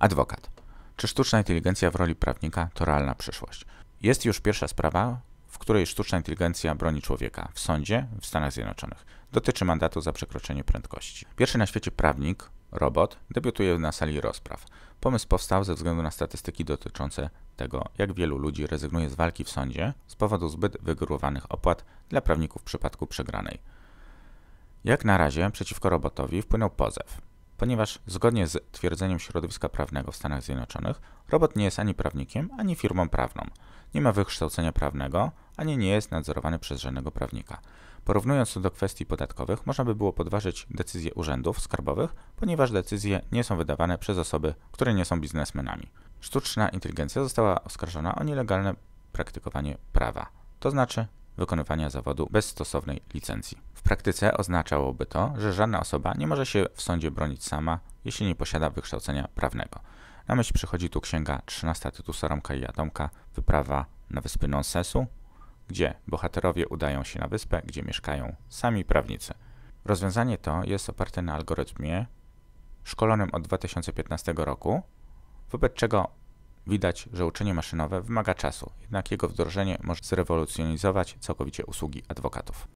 Adwokat. Czy sztuczna inteligencja w roli prawnika to realna przyszłość? Jest już pierwsza sprawa, w której sztuczna inteligencja broni człowieka w sądzie w Stanach Zjednoczonych. Dotyczy mandatu za przekroczenie prędkości. Pierwszy na świecie prawnik, robot, debiutuje na sali rozpraw. Pomysł powstał ze względu na statystyki dotyczące tego, jak wielu ludzi rezygnuje z walki w sądzie z powodu zbyt wygórowanych opłat dla prawników w przypadku przegranej. Jak na razie przeciwko robotowi wpłynął pozew, ponieważ zgodnie z twierdzeniem środowiska prawnego w Stanach Zjednoczonych robot nie jest ani prawnikiem, ani firmą prawną. Nie ma wykształcenia prawnego, ani nie jest nadzorowany przez żadnego prawnika. Porównując to do kwestii podatkowych, można by było podważyć decyzje urzędów skarbowych, ponieważ decyzje nie są wydawane przez osoby, które nie są biznesmenami. Sztuczna inteligencja została oskarżona o nielegalne praktykowanie prawa, to znaczy wykonywania zawodu bez stosownej licencji. W praktyce oznaczałoby to, że żadna osoba nie może się w sądzie bronić sama, jeśli nie posiada wykształcenia prawnego. Na myśl przychodzi tu księga 13 Tytusa Romka i Atomka Wyprawa na wyspy Nonsensu, gdzie bohaterowie udają się na wyspę, gdzie mieszkają sami prawnicy. Rozwiązanie to jest oparte na algorytmie szkolonym od 2015 roku, wobec czego widać, że uczenie maszynowe wymaga czasu, jednak jego wdrożenie może zrewolucjonizować całkowicie usługi adwokatów.